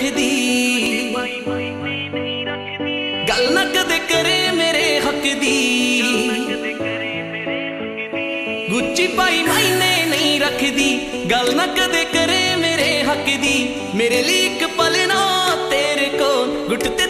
रखदी, गल ना कदे करे मेरे हक दी। गुच्ची पाई मायने नहीं रखदी, गल ना कदे करे मेरे हक दी। मेरे लिए एक पल ना तेरे को घुट